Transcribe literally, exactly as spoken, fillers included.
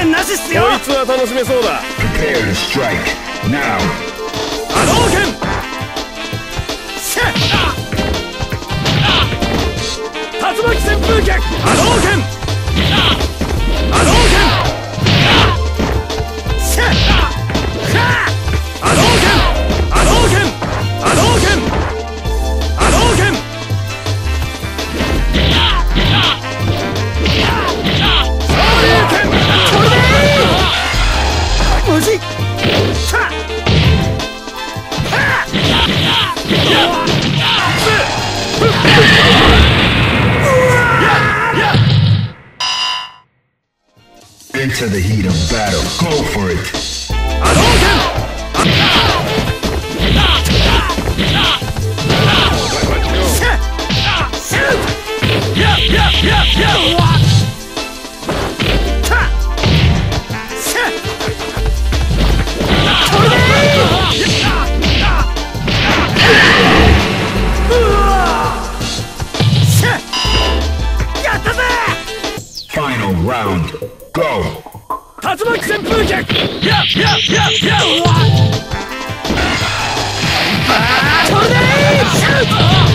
言なしっすよ。こいつは楽しめそうだ。 Prepare to strike now. 波動拳。シェッ。竜巻旋風脚。波動拳。波動拳。シェッ。波動拳。波動拳。波動拳。波動拳。無事。 Into the heat of battle. Go for it. 波動拳。 Final round. Go. 竜巻旋風脚。やっやっやっやっ。これでー。